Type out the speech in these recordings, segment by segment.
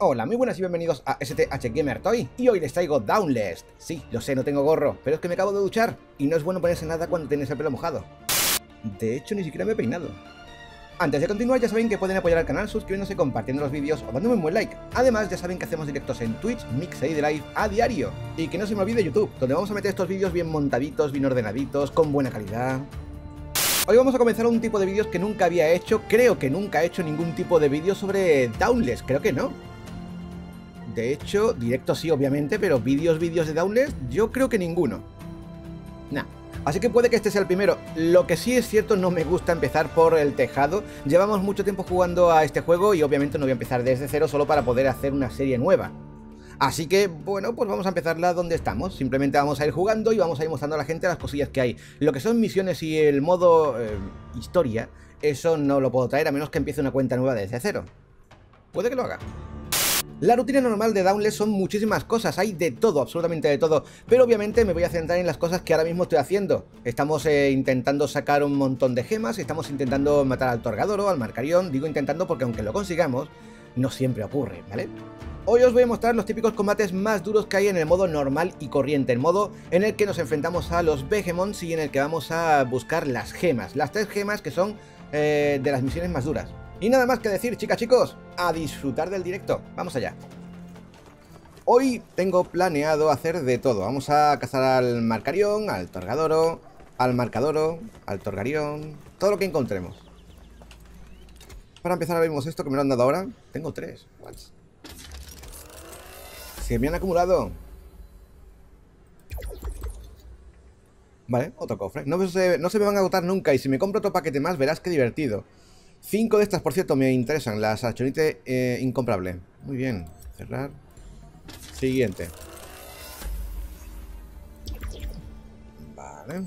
Hola, muy buenas y bienvenidos a STH Gamer Toy, y hoy les traigo Dauntless. Sí, lo sé, no tengo gorro, pero es que me acabo de duchar, y no es bueno ponerse nada cuando tienes el pelo mojado. De hecho, ni siquiera me he peinado. Antes de continuar, ya saben que pueden apoyar al canal suscribiéndose, compartiendo los vídeos o dándome un buen like. Además, ya saben que hacemos directos en Twitch, Mixer y Live a diario. Y que no se me olvide YouTube, donde vamos a meter estos vídeos bien montaditos, bien ordenaditos, con buena calidad. Hoy vamos a comenzar un tipo de vídeos que nunca había hecho. Creo que nunca he hecho ningún tipo de vídeo sobre Dauntless, creo que no. De hecho, directo sí, obviamente, pero vídeos de Dauntless, yo creo que ninguno. Nah. Así que puede que este sea el primero. Lo que sí es cierto, no me gusta empezar por el tejado. Llevamos mucho tiempo jugando a este juego y obviamente no voy a empezar desde cero solo para poder hacer una serie nueva. Así que, bueno, pues vamos a empezarla donde estamos. Simplemente vamos a ir jugando y vamos a ir mostrando a la gente las cosillas que hay. Lo que son misiones y el modo historia, eso no lo puedo traer a menos que empiece una cuenta nueva desde cero. Puede que lo haga. La rutina normal de Dauntless son muchísimas cosas, hay de todo, absolutamente de todo, pero obviamente me voy a centrar en las cosas que ahora mismo estoy haciendo. Estamos intentando sacar un montón de gemas, estamos intentando matar al Torgadoro, al Marcarión, digo intentando porque aunque lo consigamos, no siempre ocurre, ¿vale? Hoy os voy a mostrar los típicos combates más duros que hay en el modo normal y corriente, el modo en el que nos enfrentamos a los Behemoths y en el que vamos a buscar las gemas, las 3 gemas que son de las misiones más duras. Y nada más que decir, chicas, chicos, a disfrutar del directo. Vamos allá. Hoy tengo planeado hacer de todo. Vamos a cazar al Marcarión, al Torgadoro, al Marcadoro, al Torgarión, todo lo que encontremos. Para empezar, vemos esto que me lo han dado ahora. Tengo 3. What? Se me han acumulado. Vale, otro cofre. No se me van a agotar nunca. Y si me compro otro paquete más, verás qué divertido. 5 de estas, por cierto, me interesan. La Sarchonite incomprable. Muy bien. Cerrar. Siguiente. Vale.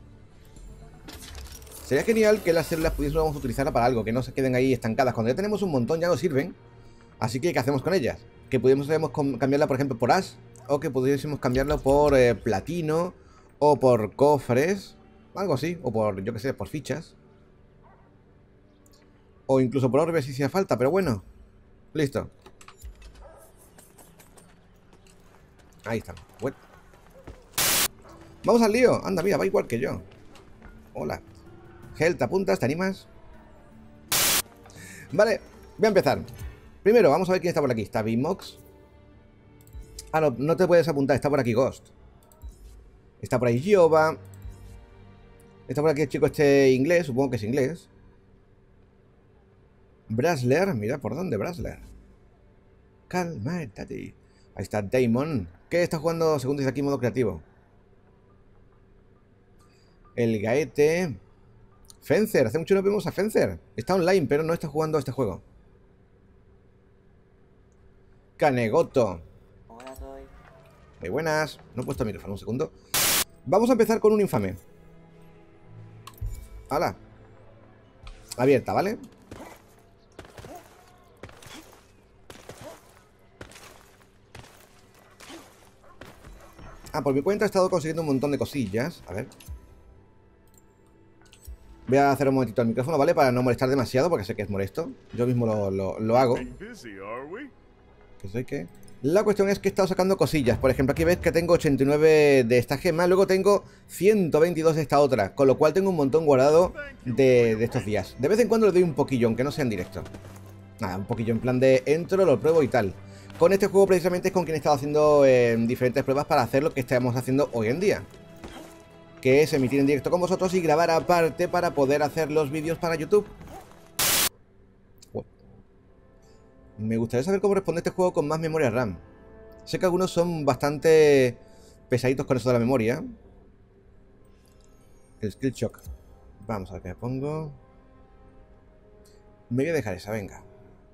Sería genial que las células pudiésemos utilizarlas para algo, que no se queden ahí estancadas. Cuando ya tenemos un montón ya nos sirven. Así que, ¿qué hacemos con ellas? Que pudiésemos cambiarla, por ejemplo, por Ash. O que pudiésemos cambiarlo por platino. O por cofres. Algo así. O por, yo que sé, por fichas. O incluso por orbes si hacía falta, pero bueno. Listo. Ahí está. Bueno. Vamos al lío. Anda, mira, va igual que yo. Hola. Hel, ¿te apuntas? ¿Te animas? Vale, voy a empezar. Primero, vamos a ver quién está por aquí. Está Bimox. Ah, no, no te puedes apuntar. Está por aquí Ghost. Está por ahí Giova. Está por aquí el chico este inglés. Supongo que es inglés. Brasler, mira por dónde Brasler. Cálmate. Ahí está Damon, que está jugando, según dice aquí, modo creativo. El Gaete. Fencer, hace mucho no vemos a Fencer. Está online, pero no está jugando a este juego. Kanegoto. Hola, Toy. Muy buenas. No he puesto el micrófono, un segundo. Vamos a empezar con un infame. ¡Hala! Abierta, ¿vale? Ah, por mi cuenta he estado consiguiendo un montón de cosillas. A ver. Voy a hacer un momentito el micrófono, ¿vale? Para no molestar demasiado, porque sé que es molesto. Yo mismo lo hago. ¿Qué soy qué? La cuestión es que he estado sacando cosillas. Por ejemplo, aquí ves que tengo 89 de esta gema. Luego tengo 122 de esta otra. Con lo cual tengo un montón guardado de estos días. De vez en cuando le doy un poquillo, aunque no sea en directo. Nada, un poquillo en plan de entro, lo pruebo y tal. Con este juego precisamente es con quien he estado haciendo diferentes pruebas para hacer lo que estamos haciendo hoy en día. Que es emitir en directo con vosotros y grabar aparte para poder hacer los vídeos para YouTube. Me gustaría saber cómo responde este juego con más memoria RAM. Sé que algunos son bastante pesaditos con eso de la memoria. El Skill Shock. Vamos a ver qué me pongo. Me voy a dejar esa, venga.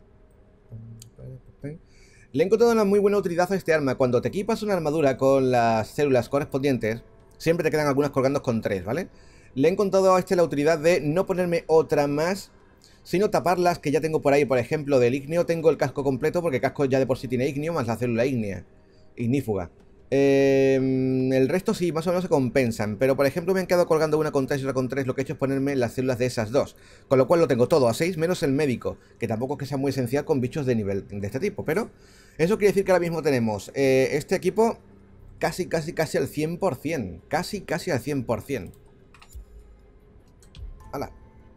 Le he encontrado una muy buena utilidad a este arma. Cuando te equipas una armadura con las células correspondientes, siempre te quedan algunas colgando con 3, ¿vale? Le he encontrado a este la utilidad de no ponerme otra más, sino tapar las que ya tengo por ahí. Por ejemplo, del ígneo tengo el casco completo, porque el casco ya de por sí tiene ignio, más la célula ígnea, ignífuga. El resto sí, más o menos se compensan. Pero por ejemplo me han quedado colgando una con 3 y otra con 3. Lo que he hecho es ponerme las células de esas dos. Con lo cual lo tengo todo a 6 menos el médico. Que tampoco es que sea muy esencial con bichos de nivel de este tipo. Pero eso quiere decir que ahora mismo tenemos este equipo casi al 100%. Casi al 100%. ¡Hala!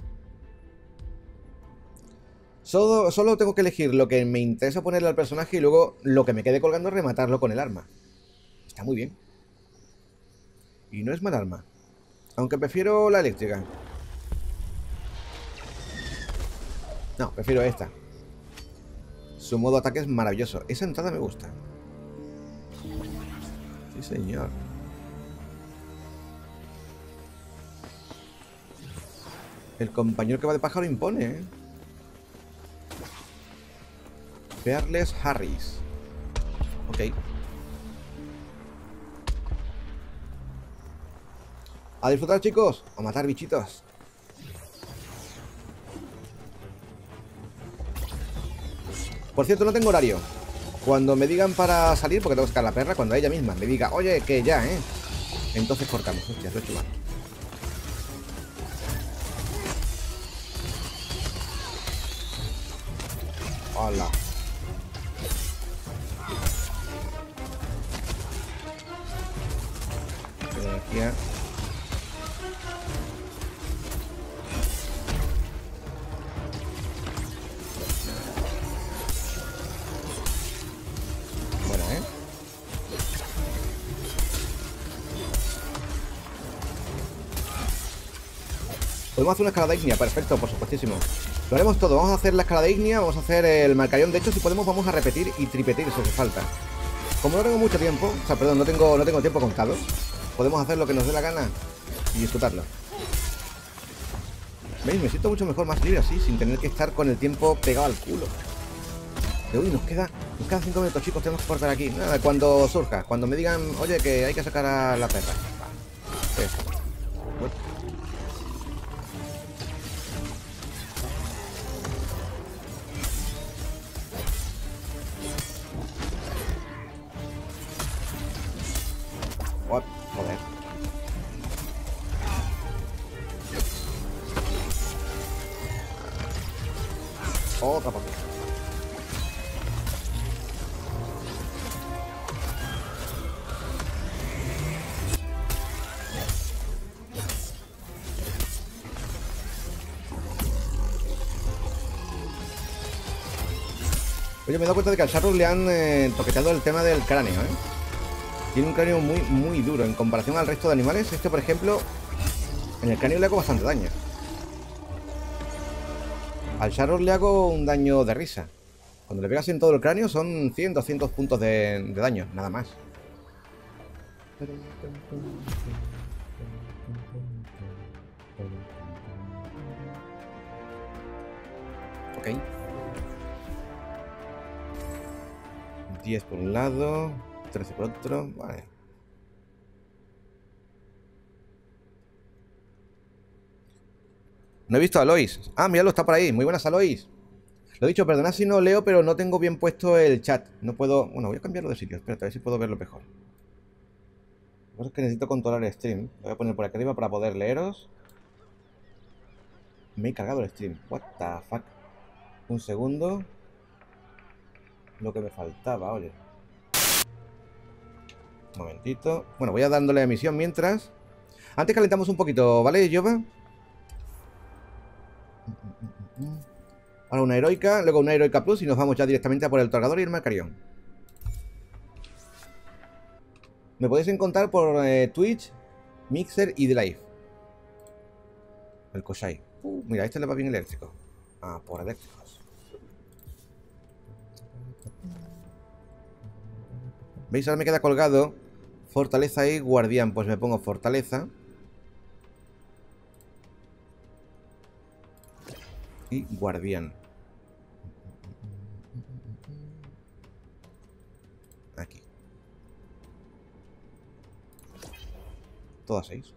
Solo tengo que elegir lo que me interesa ponerle al personaje y luego lo que me quede colgando rematarlo con el arma. Está muy bien. Y no es mal arma. Aunque prefiero la eléctrica. No, prefiero esta. Su modo ataque es maravilloso. Esa entrada me gusta. Sí, señor. El compañero que va de pájaro impone, ¿eh? Fearless Harris. Ok. A disfrutar, chicos. A matar bichitos. Por cierto, no tengo horario. Cuando me digan para salir, porque tengo que sacar la perra, cuando ella misma me diga, oye, que ya, ¿eh? Entonces cortamos. Hostia, lo he hecho mal. Hola. Energía. Bueno, ¿eh? Podemos hacer una escalada ignia, perfecto, por supuestísimo. Lo haremos todo, vamos a hacer la escalada ignia, vamos a hacer el marcarión. De hecho, si podemos, vamos a repetir y tripetir si hace falta. Como no tengo mucho tiempo, o sea, perdón, no tengo tiempo contado, podemos hacer lo que nos dé la gana y disfrutarlo. ¿Veis? Me siento mucho mejor, más libre así, sin tener que estar con el tiempo pegado al culo. Uy, nos quedan 5 minutos, chicos, tenemos que cortar aquí. Nada, cuando surja, cuando me digan, oye, que hay que sacar a la perra. Va. Eso. What? Joder. Otra partida. Oye, me he dado cuenta de que al Sharrow le han toqueteado el tema del cráneo, ¿eh? Tiene un cráneo muy duro. En comparación al resto de animales, este, por ejemplo, en el cráneo le hago bastante daño. Al Sharrow le hago un daño de risa. Cuando le pegas en todo el cráneo son 100, 200 puntos de daño, nada más. Ok. 10 por un lado, 13 por otro, vale. No he visto a Alois. Ah, míralo, está por ahí. Muy buenas, Alois. Lo he dicho, perdonad si no leo, pero no tengo bien puesto el chat. No puedo... Bueno, voy a cambiarlo de sitio. Espérate, a ver si puedo verlo mejor. Lo que pasa es que necesito controlar el stream. Lo voy a poner por aquí arriba para poder leeros. Me he cargado el stream. What the fuck. Un segundo. Lo que me faltaba, oye. Un momentito. Bueno, voy a dándole a emisión mientras. Antes calentamos un poquito, ¿vale, Jova? Ahora una heroica, luego una heroica plus y nos vamos ya directamente a por el otorgador y el marcarión. Me podéis encontrar por Twitch, Mixer y The Live. El Koshai. Mira, este le va bien eléctrico. Ah, por eléctricos. ¿Veis? Ahora me queda colgado fortaleza y guardián. Pues me pongo fortaleza. Y guardián. Aquí. Todas 6.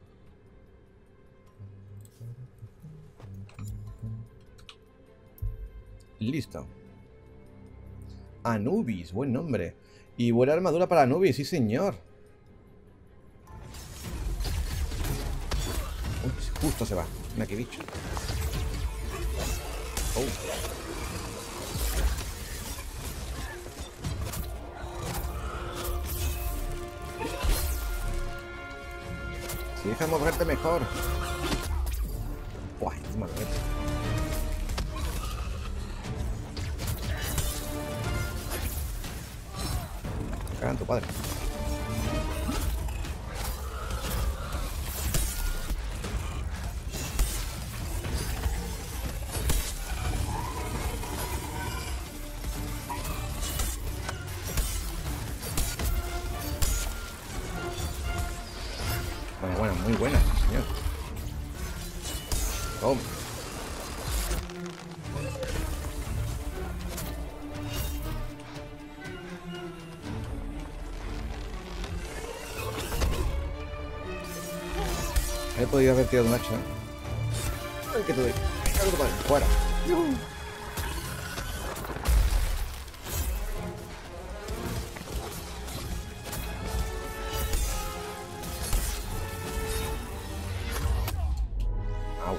Listo. Anubis, buen nombre. Y buena armadura para Anubis, sí señor. Uy, justo se va. Mira qué bicho. Oh. Si dejas moverte mejor. Buah, encima lo meto. Cagan tu padre. Buena, muy buena, señor. Toma. He podido haber tirado un hacha. Ay, que te doy. Cago tu padre. Fuera. Au.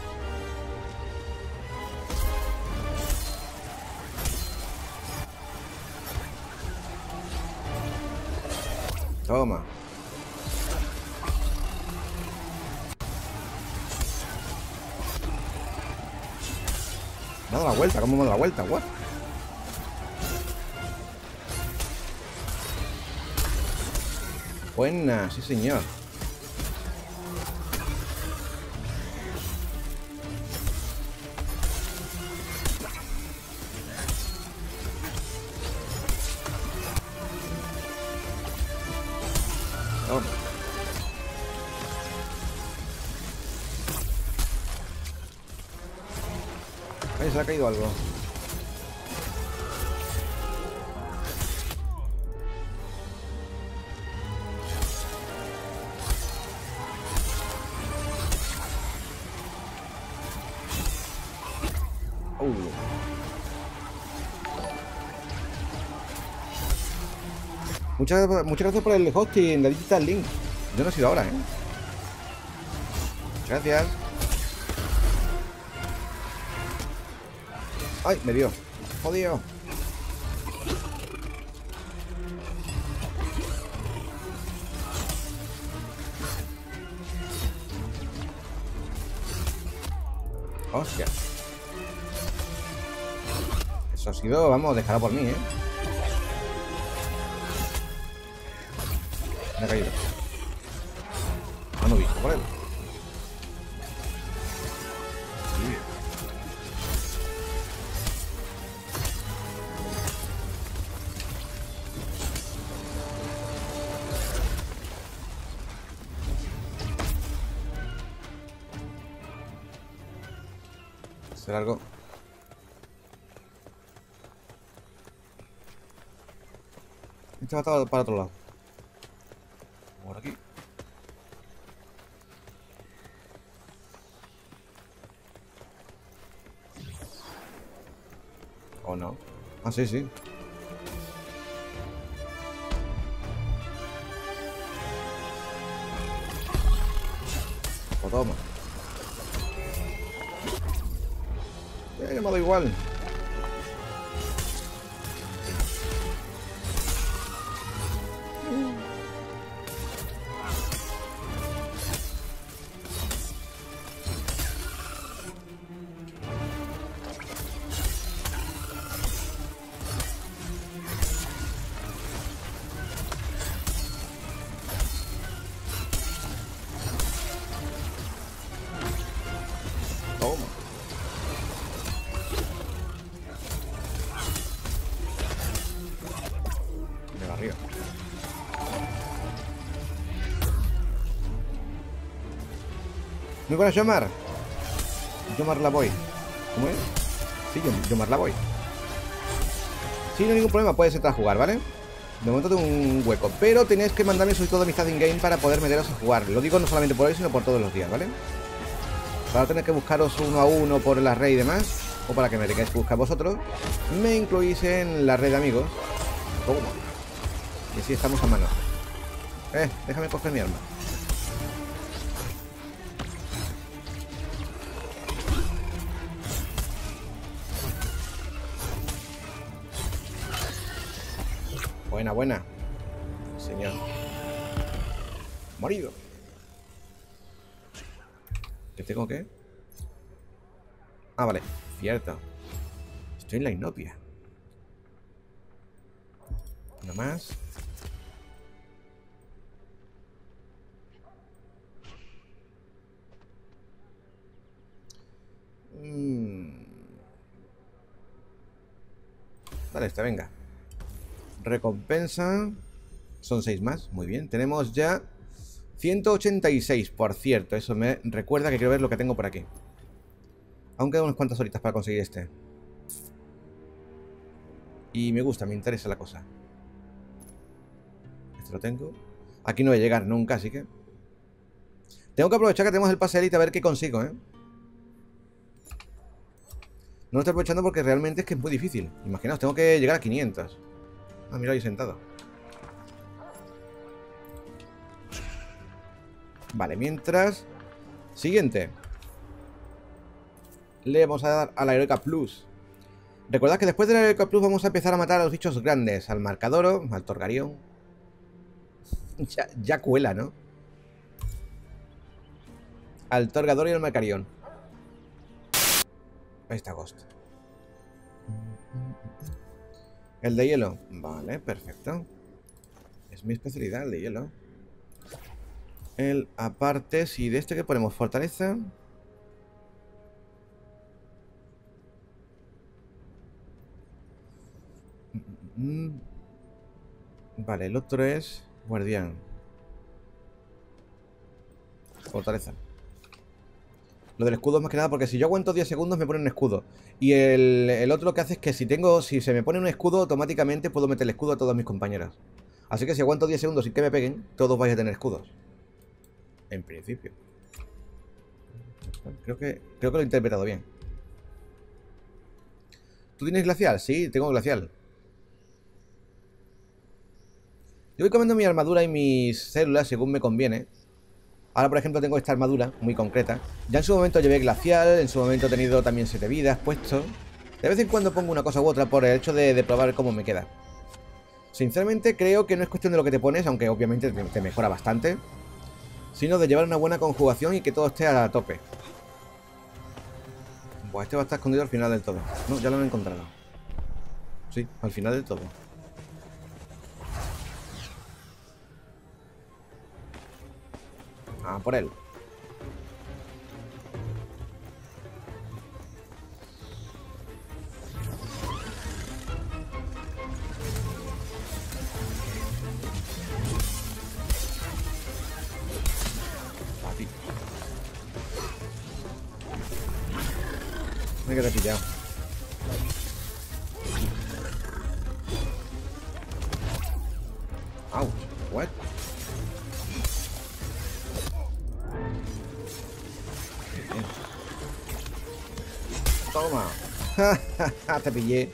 Toma. Me ha dado la vuelta, ¿cómo me ha dado la vuelta? What? Buena, sí señor. Toma. Ahí se le ha caído algo. Muchas gracias por el hosting, la Digital Link. Yo no he sido ahora, ¿eh? Gracias. Ay, me dio. Jodido. Hostia. Eso ha sido, vamos, dejado por mí, ¿eh? Me ha caído. No lo he visto por él. ¿Será algo? Este va para otro lado. Por aquí. ¿O no? Ah, sí, sí. Pues toma. Me ha llamado igual. Toma. De arriba. Muy buenas, Yomar. Yomar la voy. ¿Cómo es? Sí, Yomar la voy. Sí, no hay ningún problema, puedes entrar a jugar, ¿vale? De momento tengo un hueco, pero tenéis que mandarme solicitud de amistad in-game para poder meteros a jugar. Lo digo no solamente por hoy, sino por todos los días, ¿vale? Para tener que buscaros uno a uno por la red y demás, o para que me tengáis que buscar vosotros, me incluís en la red de amigos. Toma. Y así estamos a mano. Déjame coger mi arma. Buena, buena. Señor. Morido. ¿Qué tengo que? Ah, vale. Cierto. Estoy en la inopia. Una más. Vale, esta, venga. Recompensa. Son 6 más, muy bien. Tenemos ya 186, por cierto. Eso me recuerda que quiero ver lo que tengo por aquí. Aún quedan unas cuantas horitas para conseguir este. Y me gusta, me interesa la cosa. Este lo tengo. Aquí no voy a llegar nunca, así que... Tengo que aprovechar que tenemos el pase élite a ver qué consigo, ¿eh? No lo estoy aprovechando porque realmente es que es muy difícil. Imaginaos, tengo que llegar a 500. Ah, mira ahí sentado. Vale, mientras... Siguiente. Le vamos a dar a la Heroica Plus. Recordad que después de la Heroica Plus vamos a empezar a matar a los bichos grandes. Al Marcadoro, al Torgarión. Ya cuela, ¿no? Al Torgador y al Marcarión. Ahí está Ghost. El de hielo. Vale, perfecto. Es mi especialidad, el de hielo. El aparte, si de este que ponemos fortaleza. Vale, el otro es guardián. Fortaleza. Lo del escudo es más que nada porque si yo aguanto 10 segundos me pone un escudo. Y el otro lo que hace es que si se me pone un escudo, automáticamente puedo meter el escudo a todos mis compañeros. Así que si aguanto 10 segundos sin que me peguen, todos vais a tener escudos. En principio. Creo que lo he interpretado bien. ¿Tú tienes glacial? Sí, tengo glacial. Yo voy cambiando mi armadura y mis células según me conviene. Ahora, por ejemplo, tengo esta armadura muy concreta. Ya en su momento llevé glacial, en su momento he tenido también 7 vidas puesto. De vez en cuando pongo una cosa u otra por el hecho de probar cómo me queda. Sinceramente creo que no es cuestión de lo que te pones, aunque obviamente te mejora bastante, sino de llevar una buena conjugación y que todo esté a tope. Buah, este va a estar escondido al final del todo. No, ya lo he encontrado. Sí, al final del todo. Ah, por él. Papi. Me he quedado pillado. Ouch, what? Toma. Te pillé.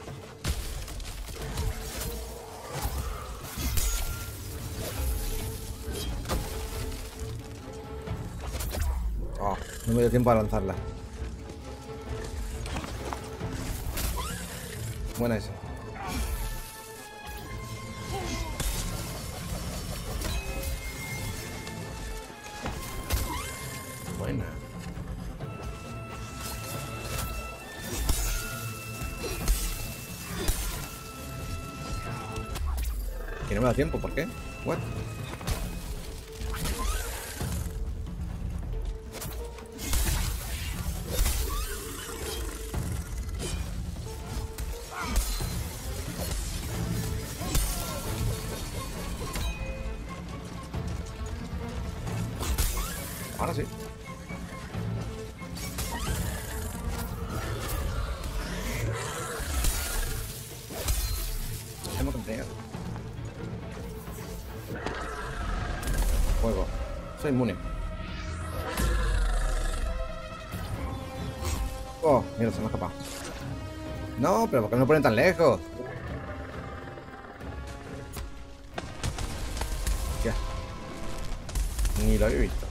Oh, no me dio tiempo a lanzarla. Buena esa. Buena. Que no me da tiempo, ¿por qué? What? Ahora sí. Hemos conseguido. Fuego. Soy inmune. Oh, mira, se me ha escapado. No, pero ¿por qué no me ponen tan lejos? Ni lo había visto.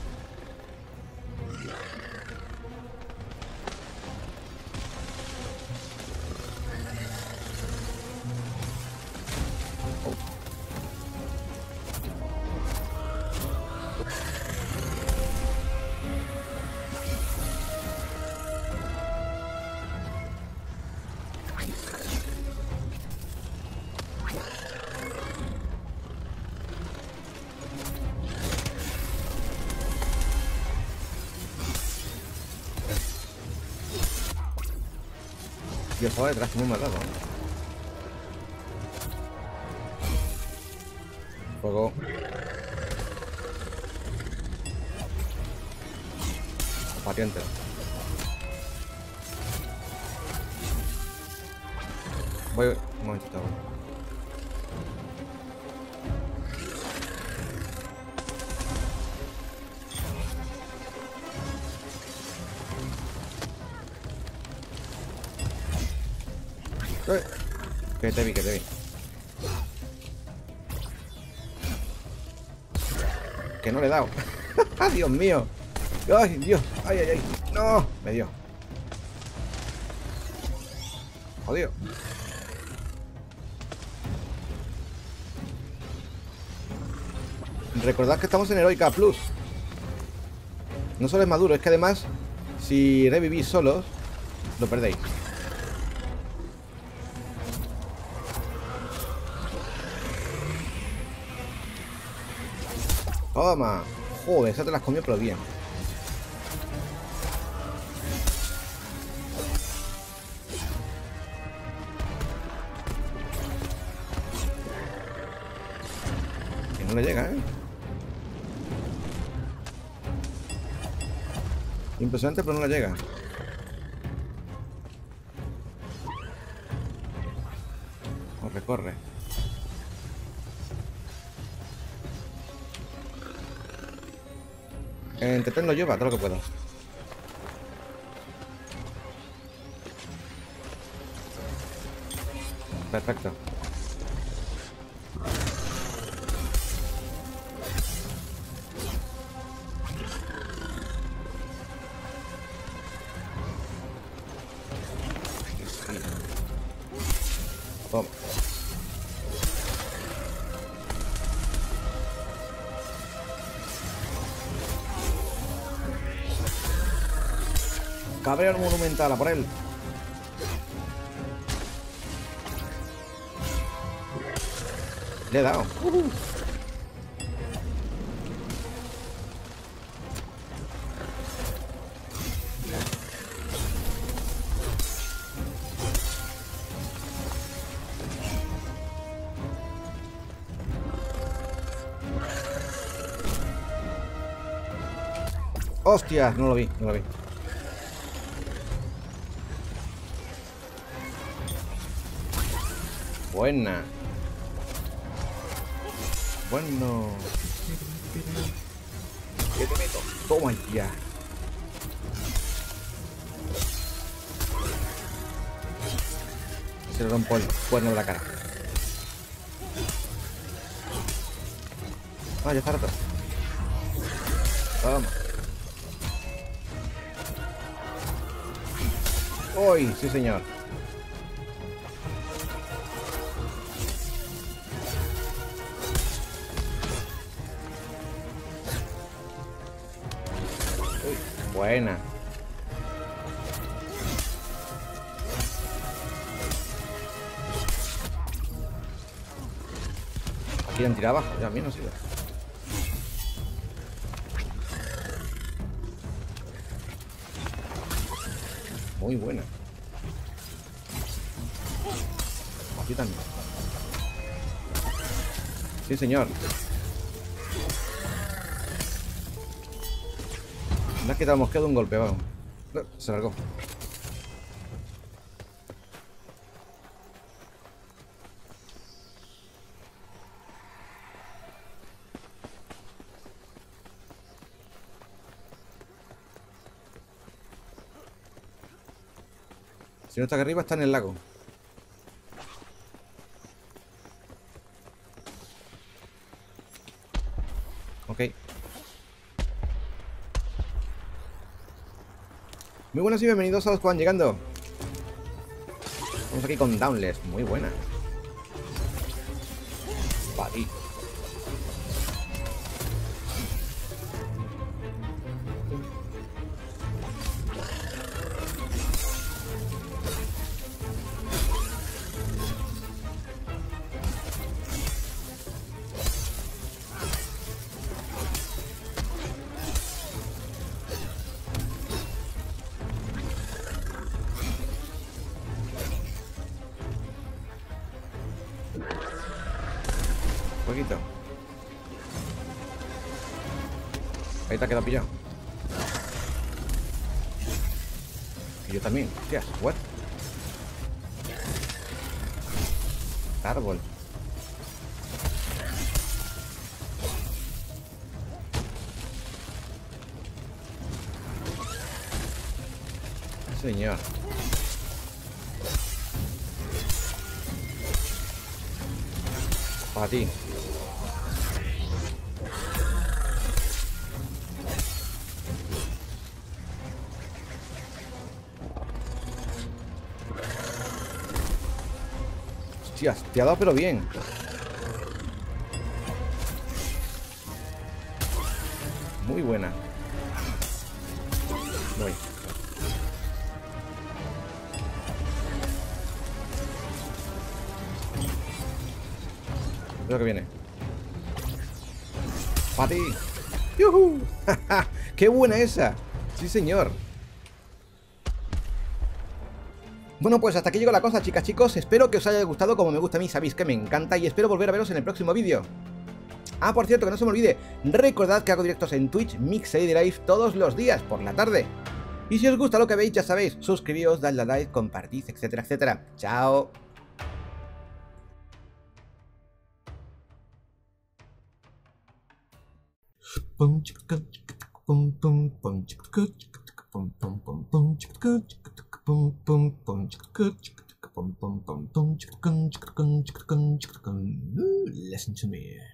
Dios, estaba detrás, muy malvado. Fuego. Patiente. Voy un momentito. Que te vi, que te vi. Que no le he dado. Dios mío. Ay, Dios. Ay, ay, ay. No, me dio. Jodido. Recordad que estamos en Heroica Plus. No solo es maduro, es que además, si revivís solos, lo perdéis. Toma. Joder, esa te las comió pero bien. Que no le llega, ¿eh? Impresionante, pero no le llega. Corre, corre. Entretenlo yo, va, todo lo que puedo. Perfecto. Toma. Cabreo monumental, a por él. Le he dado. Hostias, no lo vi, no lo vi. Buena. Bueno. ¿Qué te meto? Toma ya. Se le rompo el cuerno de la cara. Ah, ya está roto. Toma. ¡Uy! Sí, señor. Uy, buena. Aquí han tirado abajo, ya a mí no sirve. Muy buena. Aquí también. Sí, señor. Me has quitado el mosqueo de un golpe, vamos. No, se largó. Si no está acá arriba, está en el lago. Ok. Muy buenas y bienvenidos a los que van llegando. Estamos aquí con Dauntless, muy buena. Vale. Poquito. Ahí te ha quedado pillado. Y yo también. Hostias, what? Árbol. Señor. Para ti. Hostias, te ha dado pero bien. Muy buena. Voy. Creo que viene. ¡Para ti! ¡Yuhu! ¡Qué buena esa! Sí, señor. Bueno, pues hasta aquí llegó la cosa, chicas, chicos. Espero que os haya gustado como me gusta a mí. Sabéis que me encanta y espero volver a veros en el próximo vídeo. Ah, por cierto, que no se me olvide, recordad que hago directos en Twitch, Mixer y Live todos los días por la tarde. Y si os gusta lo que veis, ya sabéis, suscribíos, dadle a like, compartid, etcétera, etcétera. ¡Chao! Listen to me.